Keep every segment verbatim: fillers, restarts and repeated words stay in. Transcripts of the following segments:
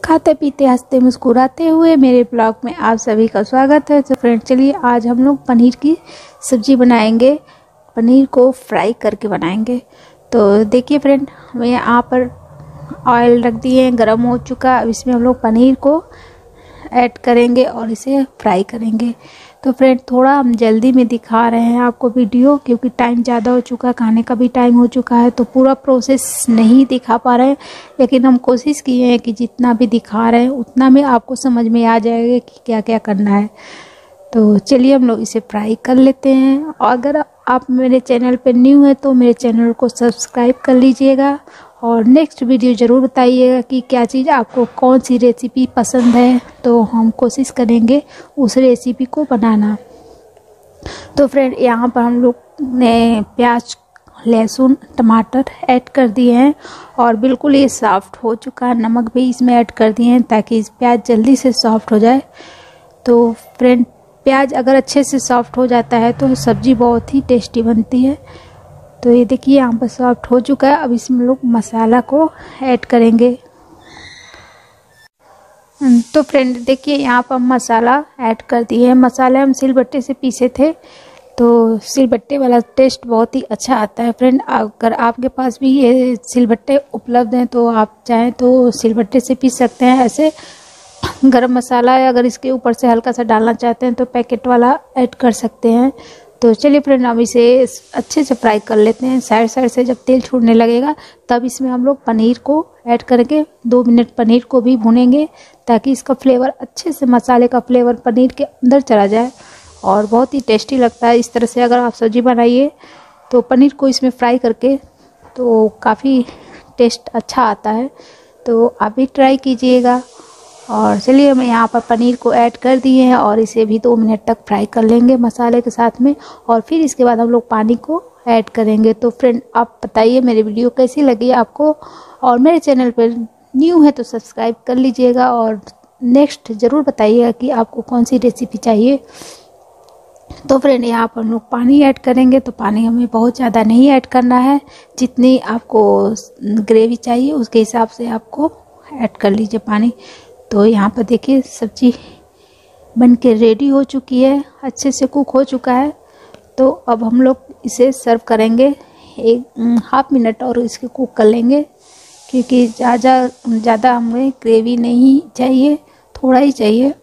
खाते पीते हंसते मुस्कुराते हुए मेरे ब्लॉग में आप सभी का स्वागत है। तो फ्रेंड चलिए आज हम लोग पनीर की सब्ज़ी बनाएंगे, पनीर को फ्राई करके बनाएंगे। तो देखिए फ्रेंड, मैं यहाँ पर ऑयल रख दिए, गरम हो चुका। अब इसमें हम लोग पनीर को ऐड करेंगे और इसे फ्राई करेंगे। तो फ्रेंड थोड़ा हम जल्दी में दिखा रहे हैं आपको वीडियो, क्योंकि टाइम ज़्यादा हो चुका है, खाने का भी टाइम हो चुका है, तो पूरा प्रोसेस नहीं दिखा पा रहे हैं। लेकिन हम कोशिश किए हैं कि जितना भी दिखा रहे हैं उतना में आपको समझ में आ जाएगा कि क्या क्या करना है। तो चलिए हम लोग इसे फ्राई कर लेते हैं। और अगर आप मेरे चैनल पर न्यू है तो मेरे चैनल को सब्सक्राइब कर लीजिएगा और नेक्स्ट वीडियो ज़रूर बताइएगा कि क्या चीज़ आपको, कौन सी रेसिपी पसंद है, तो हम कोशिश करेंगे उस रेसिपी को बनाना। तो फ्रेंड यहाँ पर हम लोग ने प्याज, लहसुन, टमाटर ऐड कर दिए हैं और बिल्कुल ये सॉफ्ट हो चुका है। नमक भी इसमें ऐड कर दिए हैं ताकि इस प्याज जल्दी से सॉफ्ट हो जाए। तो फ्रेंड प्याज अगर अच्छे से सॉफ्ट हो जाता है तो सब्ज़ी बहुत ही टेस्टी बनती है। तो ये देखिए यहाँ पर सॉफ्ट हो चुका है। अब इसमें लोग मसाला को ऐड करेंगे। तो फ्रेंड देखिए यहाँ पर मसाला ऐड कर दिए हैं। मसाले हम सिलबट्टे से पीसे थे, तो सिलबट्टे वाला टेस्ट बहुत ही अच्छा आता है। फ्रेंड अगर आपके पास भी ये सिलबट्टे उपलब्ध हैं तो आप चाहें तो सिलबट्टे से पीस सकते हैं। ऐसे गरम मसाला अगर इसके ऊपर से हल्का सा डालना चाहते हैं तो पैकेट वाला ऐड कर सकते हैं। तो चलिए फ्रेंड अब इसे अच्छे से फ्राई कर लेते हैं। साइड साइड से जब तेल छोड़ने लगेगा तब इसमें हम लोग पनीर को ऐड करके दो मिनट पनीर को भी भूनेंगे ताकि इसका फ्लेवर अच्छे से, मसाले का फ्लेवर पनीर के अंदर चला जाए और बहुत ही टेस्टी लगता है। इस तरह से अगर आप सब्ज़ी बनाइए तो पनीर को इसमें फ्राई करके तो काफ़ी टेस्ट अच्छा आता है। तो आप भी ट्राई कीजिएगा। और चलिए हम यहाँ पर पनीर को ऐड कर दिए हैं और इसे भी दो मिनट तक फ्राई कर लेंगे मसाले के साथ में, और फिर इसके बाद हम लोग पानी को ऐड करेंगे। तो फ्रेंड आप बताइए मेरी वीडियो कैसी लगी आपको, और मेरे चैनल पर न्यू है तो सब्सक्राइब कर लीजिएगा और नेक्स्ट ज़रूर बताइएगा कि आपको कौन सी रेसिपी चाहिए। तो फ्रेंड यहाँ पर हम लोग पानी ऐड करेंगे। तो पानी हमें बहुत ज़्यादा नहीं ऐड करना है, जितनी आपको ग्रेवी चाहिए उसके हिसाब से आपको ऐड कर लीजिए पानी। तो यहाँ पर देखिए सब्जी बन के रेडी हो चुकी है, अच्छे से कुक हो चुका है। तो अब हम लोग इसे सर्व करेंगे। एक हाफ मिनट और इसके कुक कर लेंगे, क्योंकि ज़्यादा ज़्यादा हमें ग्रेवी नहीं चाहिए, थोड़ा ही चाहिए।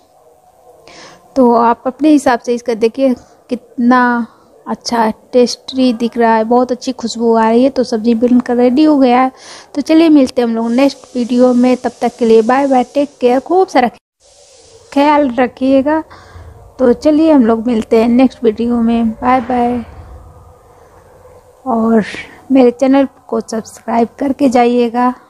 तो आप अपने हिसाब से इसका देखिए कितना अच्छा टेस्टी दिख रहा है, बहुत अच्छी खुशबू आ रही है। तो सब्ज़ी बनकर रेडी हो गया है। तो चलिए मिलते हैं हम लोग नेक्स्ट वीडियो में। तब तक के लिए बाय बाय, टेक केयर, खूब सारा ख्याल रखिएगा। तो चलिए हम लोग मिलते हैं नेक्स्ट वीडियो में। बाय बाय, और मेरे चैनल को सब्सक्राइब करके जाइएगा।